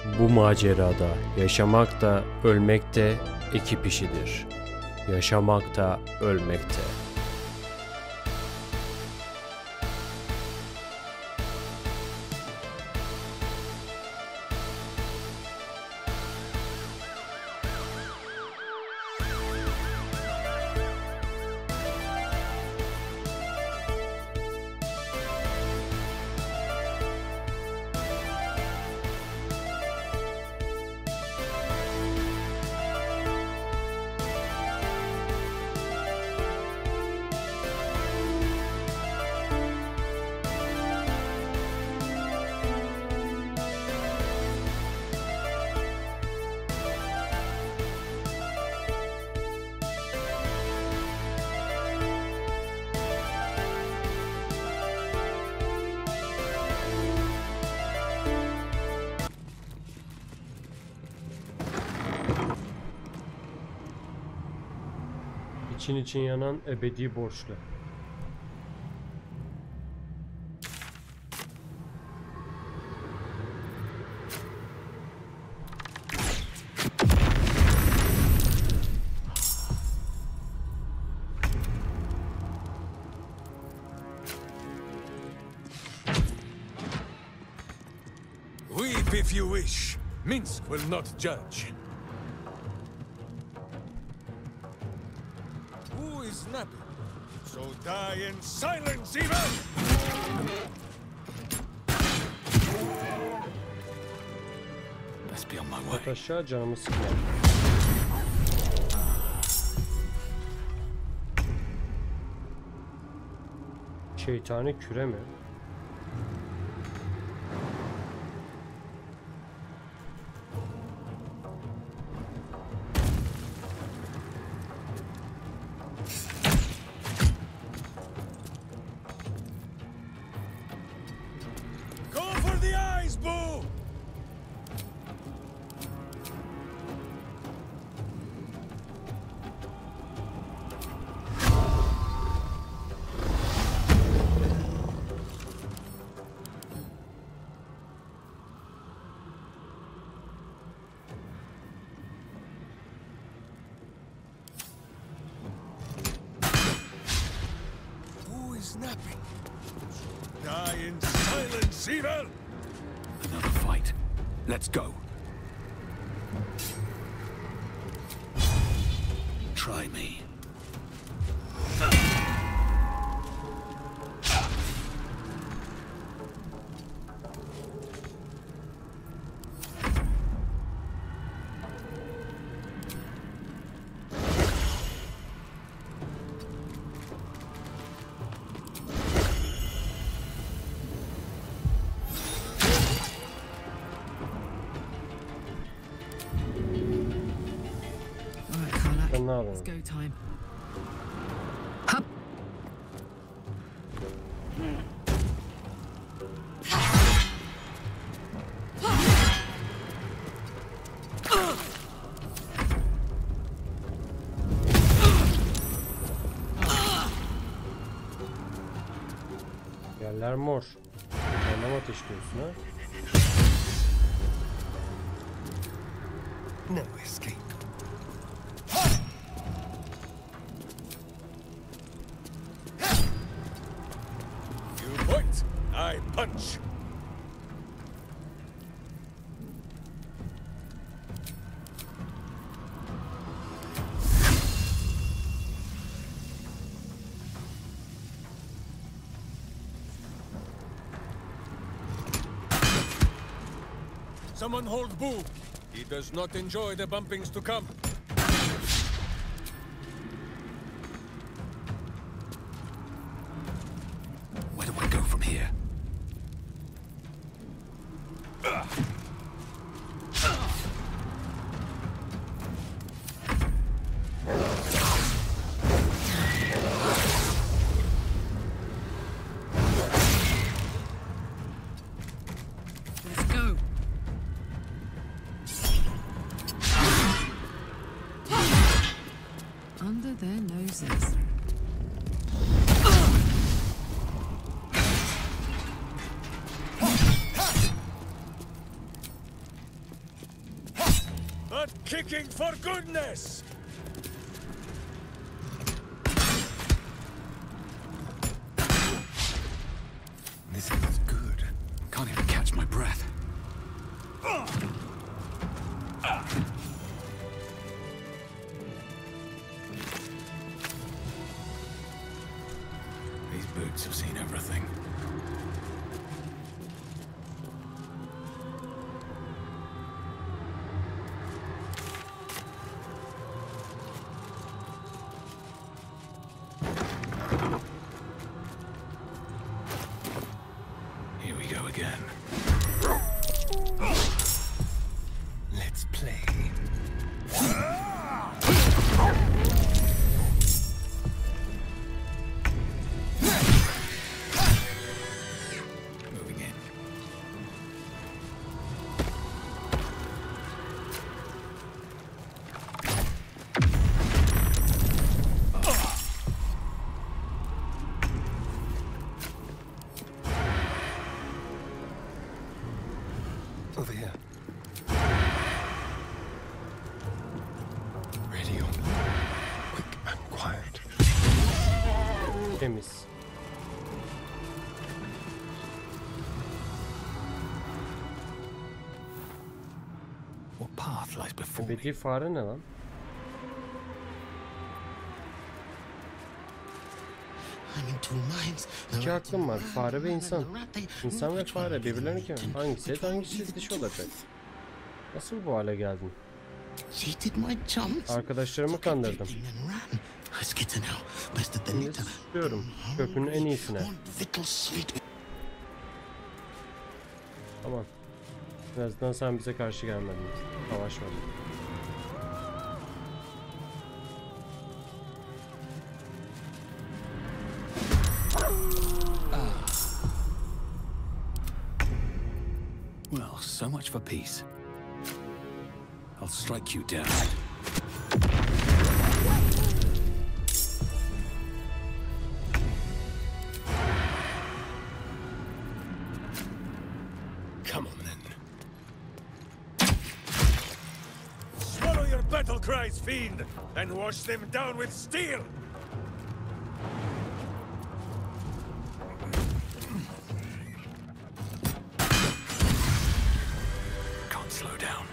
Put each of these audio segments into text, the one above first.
Bu macerada yaşamak da ölmek de ekip işidir. Yaşamak da ölmek de. İçin için yanan ebedi borçlu. Weep if you wish. Minsk will not judge. Napping. So die in silence, evil! Best be on my way. Aşağı canımı sıkma. Şeytani küre mi? Napping. Die in silence, evil! Another fight. Let's go. Try me. It's go time. Hup. Yerler mor. Anlam ateşliyorsun ha. No escape. I punch. Someone hold Boo. He does not enjoy the bumpings to come. Where do I go from here? Let's go. Under their noses. kicking for goodness! This feels good. Can't even catch my breath. These boots have seen everything. Here we go again. Let's play. Moving in. Over here. Ready on. Quick and quiet. Temiz. What path lies before me? Peki fare ne lan? İki aklım var. Fare ve insan. İnsan ve fare birbirlerini kim? Hangisi et hangisi dişi olacak? Nasıl bu hale geldin? Arkadaşlarımı kandırdım. Şimdi susuyorum. Köprünün en iyisine. Tamam. En azından sen bize karşı gelmedin. Savaşmadın. Well, so much for peace. I'll strike you down. Come on then. Swallow your battle cries, fiend, and wash them down with steel! Can't slow down.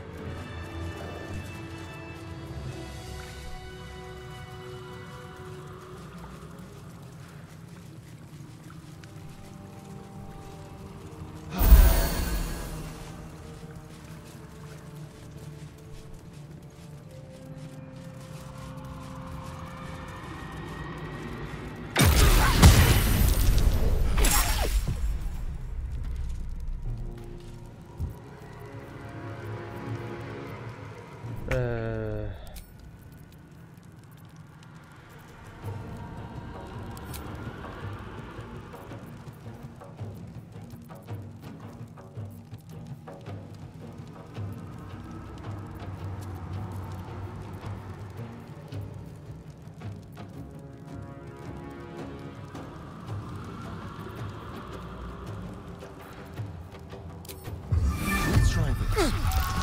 Let's try this.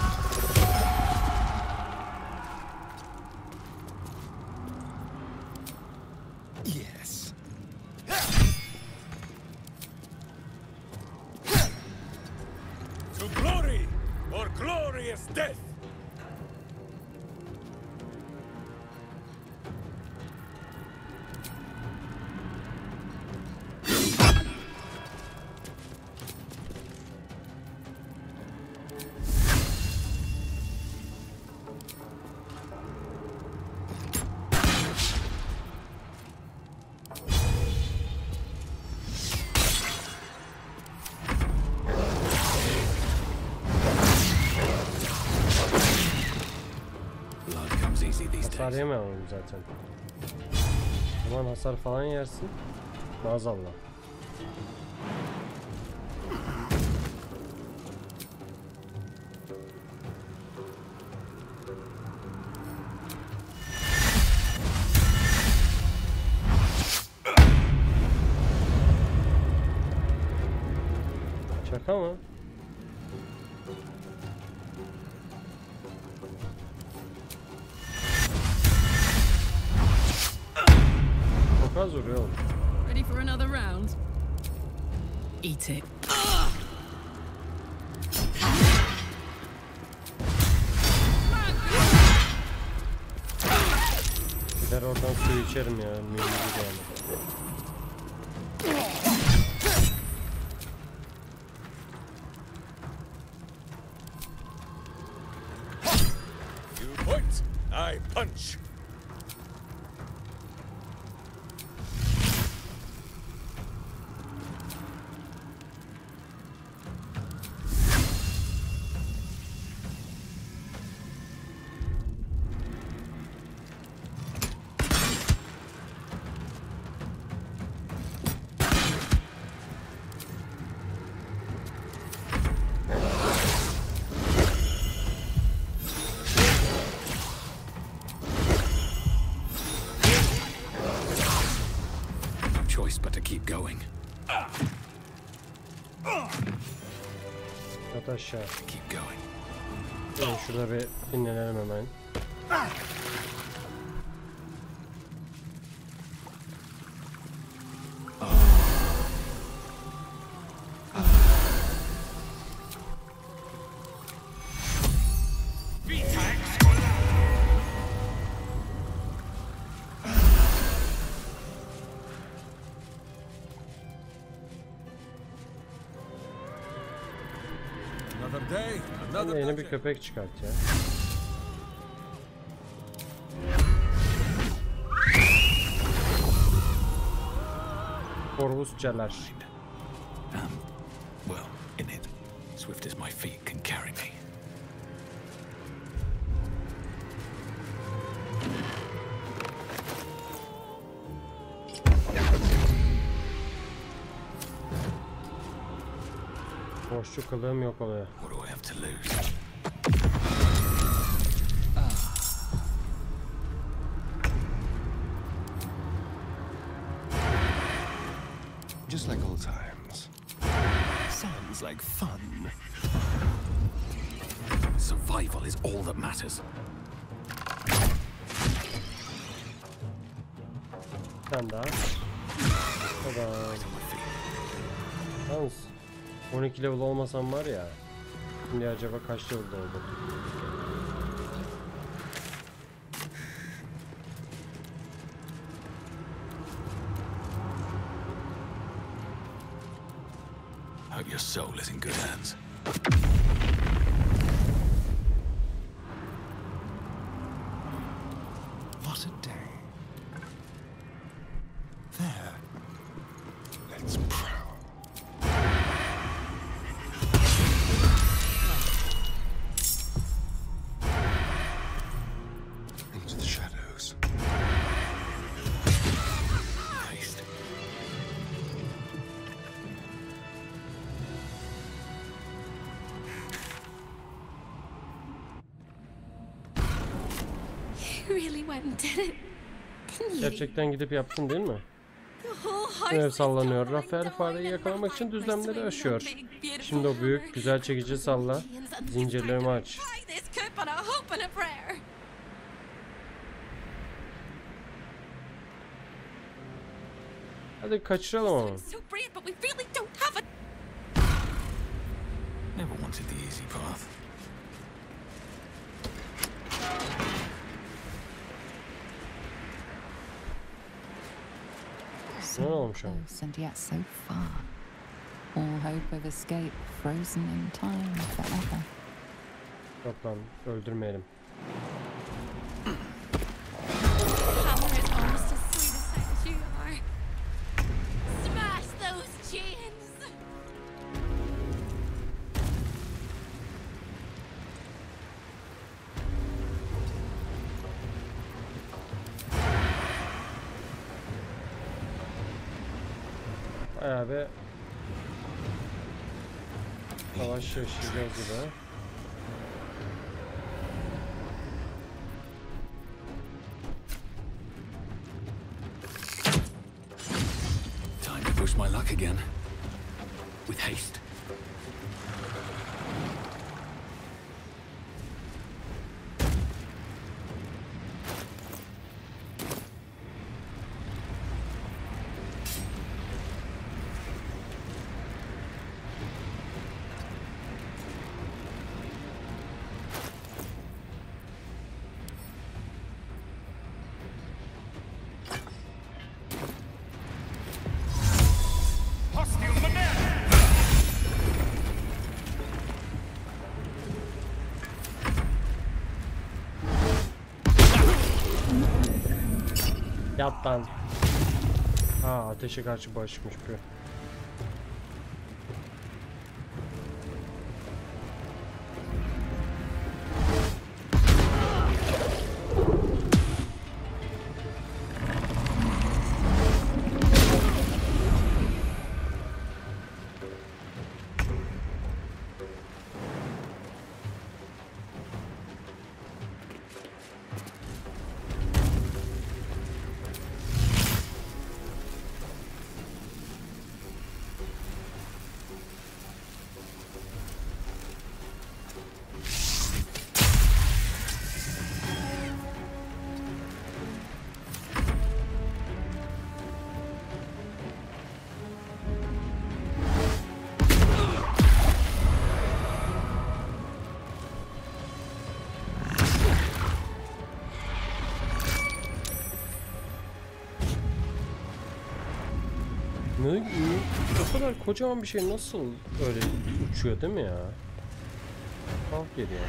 Yes. To glory, or glorious death! Hasar yemem zaten. Aman hasar falan yersin. Maazallah. Şaka mı? az vuruyor oğlum. Ready for another round? Eat it. Gider oradan suyu içerim ya. Mühim yani. You point, I punch. Choice but to keep going. Yat aşağı. Keep going. Gelin şurada bir dinlenelim hemen. Another day, Yine another yeni bir project. köpek çıkart ya. Korvusçalar. Well, in it. Swift as my feet can carry me. Boşçu kılığım yok oluyor. What do I have to lose? Just like old times. Sounds like fun. Survival is all that matters. Bir tane daha. O da. Yalnız 12 level olmasam var ya. Şimdi acaba kaç level oldu? Hope your soul is in good hands. What a day. There. Let's prowl. Into the shadows. Haste. You really went and did it. Didn't you? Gerçekten gidip yaptın değil mi? The whole house Ev is sallanıyor. tumbling Rafael down fareyi and yakalamak için Rafael düzlemleri swings aşıyor. a big, beautiful Şimdi o büyük, hammer. güzel çekici salla. Zincirlerimi aç. Try this, Coop, on a hope and a prayer. Hadi kaçıralım ama. So brave, but we really don't have it. Never wanted the easy path. So Ne olmuş ama? close and yet so far. All hope of escape frozen in time forever. Yok lan, öldürmeyelim. Hammer is almost as sweet a sight as you are. Smash those chains. Bayağı bir savaş yaşayacağız gibi. Time to push my luck again. With haste. Yat lan. Aa, ateşe karşı bağışıkmış bu. O kadar kocaman bir şey nasıl öyle uçuyor değil mi ya? Kalk geliyor.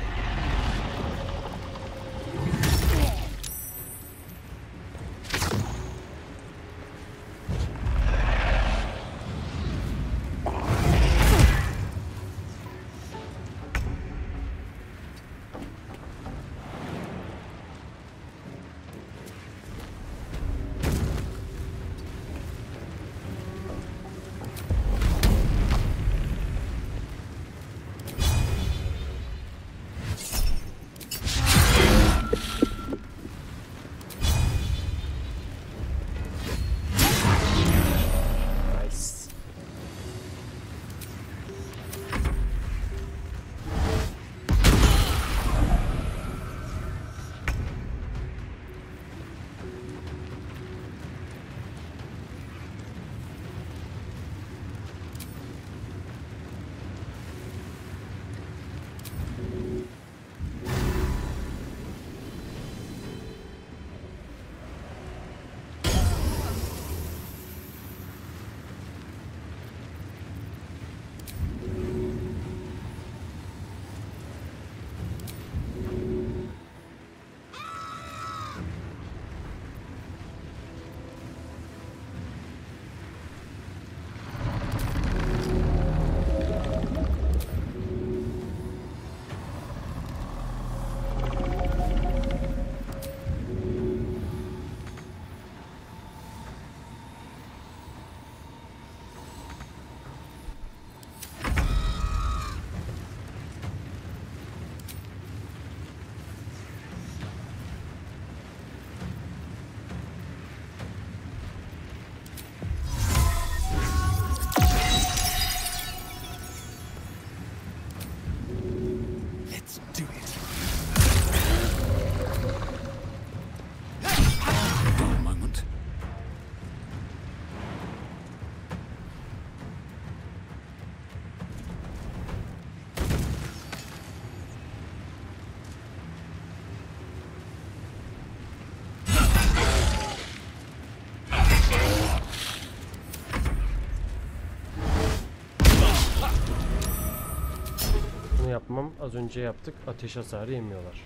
Yapmam. Az önce yaptık. Ateş hasarı yemiyorlar.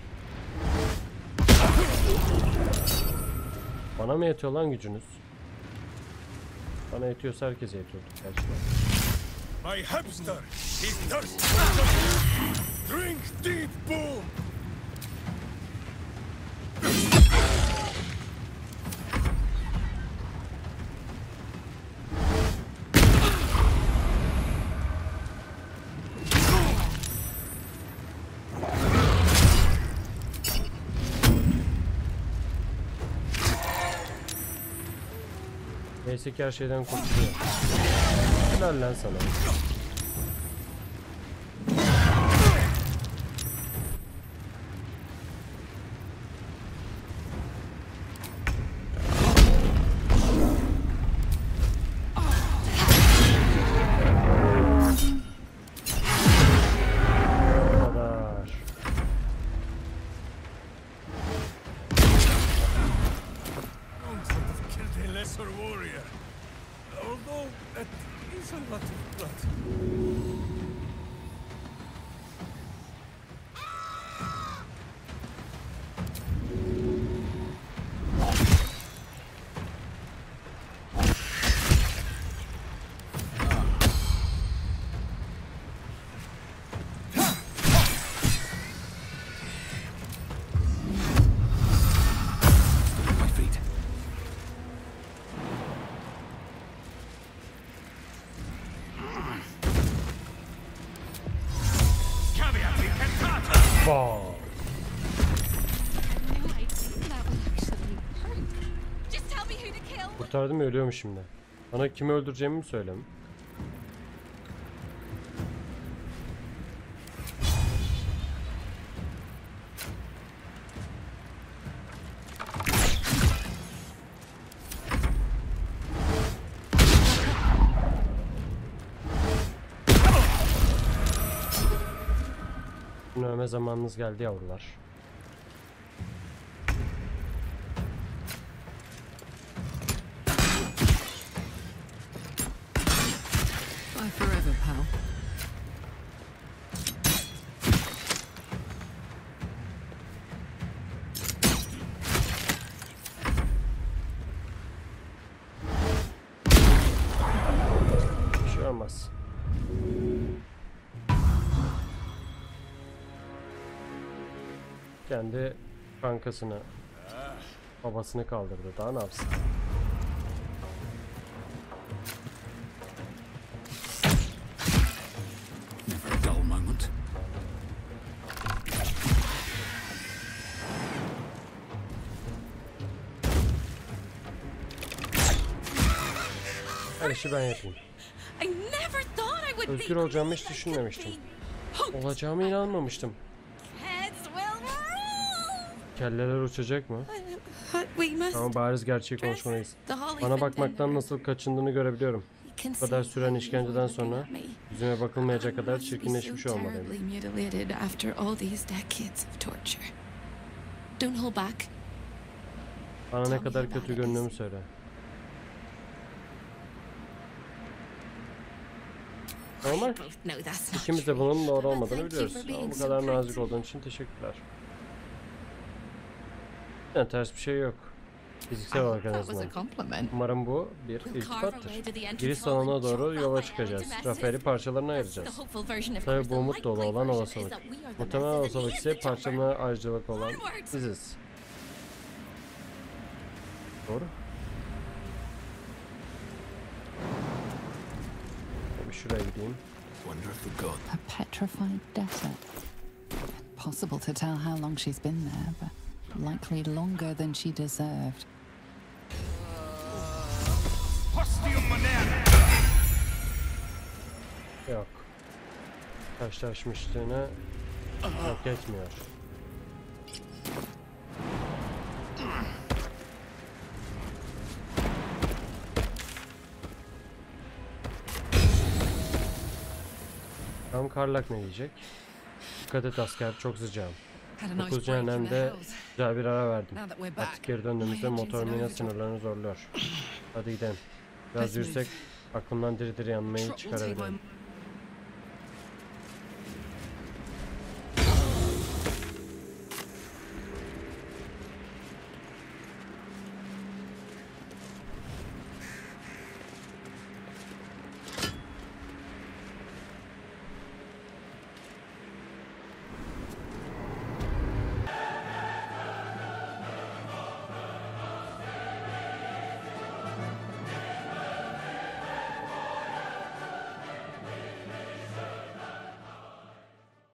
Bana mı yetiyor lan gücünüz? Bana yetiyorsa herkese yetiyordu. Gerçekten. My hamster is thirsty. Drink deep, boom. Neyse ki her şeyden kurtuluyor. Helal lan sana. Bam. No idea that would actually hurt. Just tell me who to kill. Kurtardım ya, ölüyorum şimdi. Bana kimi öldüreceğimi mi söyleme. Ölme zamanınız geldi yavrular. Bye forever, pal. Bir şey olmaz. Kendi kankasını, babasını kaldırdı. Daha ne yapsın? Never a dull moment. Her işi ben yapayım. I never thought I would be Özgür olacağımı hiç düşünmemiştim. Olacağıma inanmamıştım. Heads will roll. Kelleler uçacak mı? We must Ama bariz gerçeği konuşmalıyız. the Holly Bana Finn bakmaktan dinner. nasıl kaçındığını görebiliyorum. You can Bu kadar see süren me işkenceden looking sonra at me. yüzüme bakılmayacak kadar I must be çirkinleşmiş so olmalıyım. terribly mutilated after all these decades of torture. Don't hold back. Bana ne kadar kötü göründüğümü söyle. Normal. We both know that's not İkimiz de true. bunun doğru But olmadığını thank you biliyoruz. for being Ama bu so kadar kind nazik to me. olduğun için teşekkürler. Yani ters bir şey yok. Fiziksel olarak en That was a azından. compliment. Umarım bu bir We'll carve our iltifattır. way to the entrance Giriş hall and salonuna doğru chop yola Raphael çıkacağız. into messes. Rafael'i parçalarına That's the ayıracağız. hopeful version of Tabii course. bu The umut dolu likely olan version olasılık. is that we are the Muhtemelen messes and olasılık he's ise the chopper. parçalama ayrıcalık olan Onwards. biziz. Doğru. Tabii şuraya gideyim. Wonder if the god. A petrified desert. Possible to tell how long she's been there, but likely longer than she deserved. Yok. Karşılaşmışlığını hak etmiyor. Tam Karlak ne diyecek? Dikkat et asker, çok sıcağım. Had a nice 9 break in the cehennemde house. güzel bir ara verdim. Now that we're Artık back, geri döndüğümüzde my motor engines are yine overdrive. sınırlarını zorluyor. Hadi gidelim. Biraz Let's move. yürüsek aklımdan diri diri yanmayı Trot will take çıkarabilirim. my